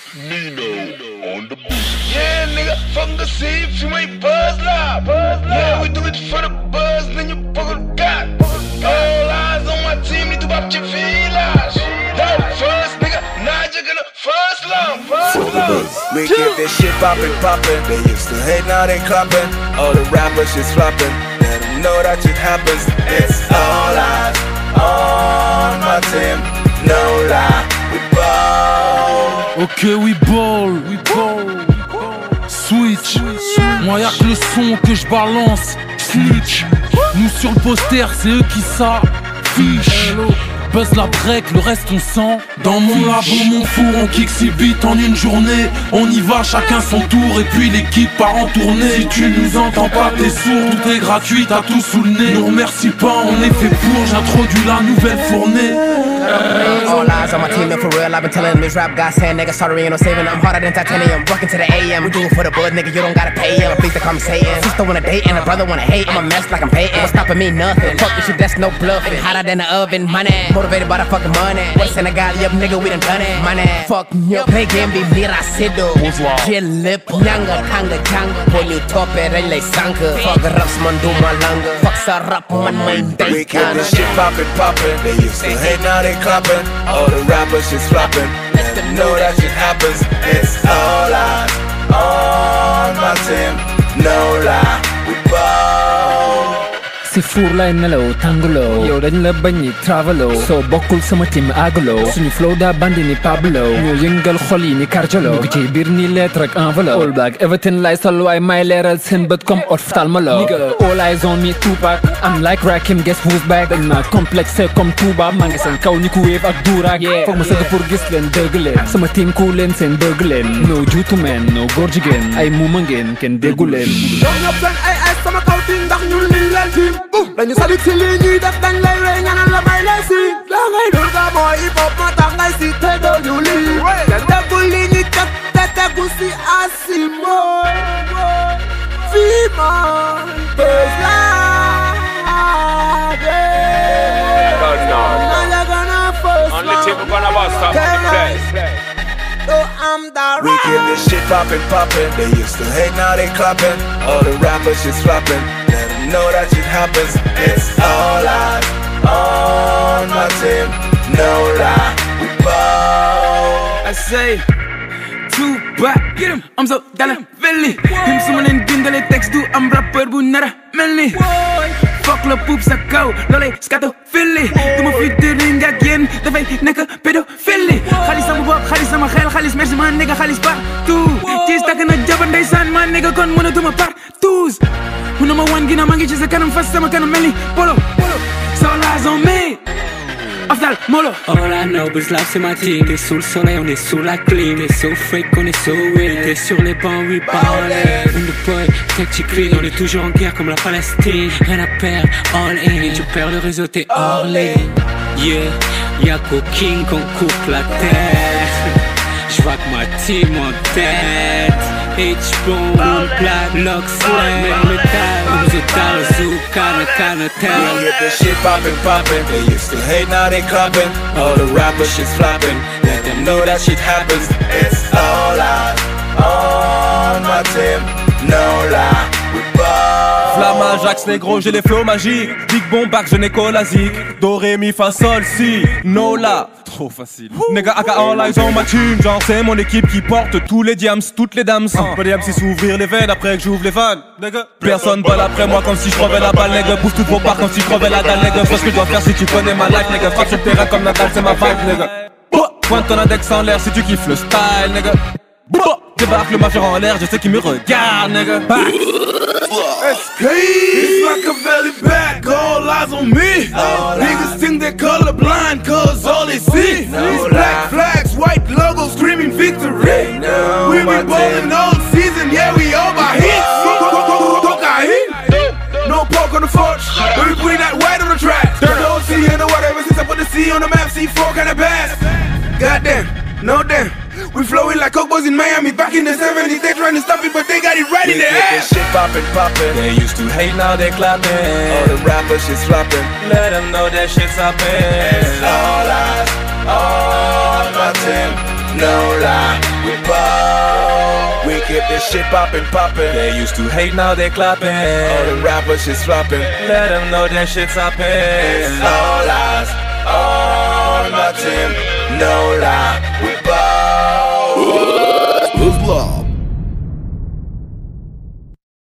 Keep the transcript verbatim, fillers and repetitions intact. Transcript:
Nino on the beat. Yeah, nigga, fuck the see if you ain't buzz live. Yeah, we do it for the buzz, then you fucking got. All eyes on my team, need to pop your feelers. That first nigga, now you're gonna first love, first love. We keep this shit poppin', poppin'. They used to hate, now they clappin'. All the rappers shit's floppin'. Let them know that shit happens. It's all eyes on my team, no lie, we ball. Ok, we ball, we ball. Switch, moi y'a que le son que je balance. Snitch, nous sur le poster, c'est eux qui s'affichent. Buzz la break, le reste on sent. Dans mon labo, mon four, on kick six bits en une journée. On y va, chacun son tour, et puis l'équipe part en tournée. Si tu nous entends pas, t'es sourd, tout est gratuit, t'as tout sous le nez. Nous remercie pas, on est fait pour, j'introduis la nouvelle fournée. All eyes on my team, and for real, I've been telling them this rap guy saying, nigga, sorry, ain't no saving. I'm harder than titanium, working to the A M. We do it for the bud, nigga, you don't gotta pay him. Please to come say it. Sister wanna date and a brother wanna hate. I'm a mess like I'm Peyton. What's stopping me? Nothing. Fuck this shit, that's no bluffing. Hotter than the oven, money. Motivated by the fucking money. What's in the guy, yup, nigga, we done done it. Money. Fuck me up, play game, be mira sido. Chill lip, nyanga, tanga, janga. When you top it, relay sanka. Fuck raps, man, do my langa. Fuck sarap, man, man, day. We keep this shit poppin', poppin'. They used to hate, now they clappin'. All the rappers shit's floppin'. Let them know that shit happens. It's all eyes on my team, no lie, we ball. Si four la nelaw tangalo yow dañ la bañ ni travelo so bokkul sama team agalo suñu flow da bandi ni Pablo ñoo yëngal xol yi ni Carjalo ñu ci biir ni lettre ak envelope all black everything lay sol way may leeral seen bët comme ophtalmolo nigga all eyes on me Tupac I'm like Rakim guess who's back dañ ma complexe comme Touba maa ngi seen kaw ni ku wéef ak duuraak foog ma sëgg pour gis leen dëgg leen sama team ku leen seen bëgg leen no juutu men no góor jigéen ay muuma ngeen kenn déggu leen sama kaw ti ndax ñun liñ leen tiim dañu sadik si lii ñuy def dañ lay wey ñaanal la may lay si la ngay dul ga mooy hip hop moo tax ngay si te doo ñu lii te tegul li ñuy teg te tegu si asi mooy fii man bës laa We keep this shit poppin', poppin'. They used to hate, now they clappin'. All the rappers shit's floppin'. Let them know that shit happens. It's all eyes on my team, no lie, we ball. I say Tupac, get him, I'm so dala Valley. Him someone in bindale text do I'm rapper bu nara melni. Fuck la poop sa kaw, lolay scato Philly. Duma featuring ak yéen dafay nekk pédophile. Xaalis sama bopp, xaalis sama xel, xaalis merci ma nigga, xaalis partout. Kiis takk na jabar ndeysaan ma nigga kon mënatuma partout. Muna ma wan gina ma ngi ci sa kanam fas sama kanam mel ni polo. So all eyes on me. Afdal, Molo. All I know is love c'est ma team. T'es sous le soleil, on est sous la clim. T'es so fake, on est so real. T'es sur les bancs, we ballin'. On the boy, tech tu clean. On est toujours en guerre comme la Palestine. Rien à perdre, all in. Tu perds le réseau, t'es hors ligne. Yeah, y'a qu'au king qu'on coupe la tête. J'vois que ma team en tête. H-bomb, black, lock, slam, metal. Who's a dollar, zoo, kinda, kinda tell. We get this shit poppin', poppin'. They used to hate, now they clappin'. All the rappers shit's floppin'. Let them know that shit happens. It's all eyes on my team, no lie, we ball. Flamma, Jax, négro, j'ai les flows magiques. Big Bombac, je n'ai qu'au lasique. Do, ré, mi, fa, sol, si, no la. Trop facile. Nigga, aka all eyes on my team. Genre, c'est mon équipe qui porte tous les diams, toutes les dames. Uh. Pas diams, c'est s'ouvrir les veines après que j'ouvre les vannes. Nigga, personne balle après moi comme si je crevais la balle. Nigga, bouffe toutes vos parts comme si je crevais la dalle. Nigga, vois ce que je dois faire si tu connais ma life. Nigga, frappe sur le terrain comme Nadal, c'est ma vibe. Nigga, pointe ton index en l'air si tu kiffes le style. Nigga, débarque le majeur en l'air, je sais qu'il me regarde. Nigga, It's like a belly back, all eyes on me. All Niggas think they're colorblind, cause all they see No is black flags, white logos screaming victory. No, We my be ballin' all season, yeah, we all by hits. No pork on the forge, but we putting that white on the track. No C in the water, ever since I put the C on the map, C four kinda bass. Goddamn, no damn. We flowing like Coke boys in Miami back in the seventies. They trying to stop it, but they got it right we in their get ass. this shit poppin', poppin'. They used to hate, now they clappin'. All the rappers shit's floppin'. Let them know that shit's hoppin'. It's all eyes on my team, no lie, we ball. We keep this shit poppin', poppin'. They used to hate, now they clapping. All the rappers shit's flopping. Let them know that shit's hopping. It's all eyes on my team, no lie, we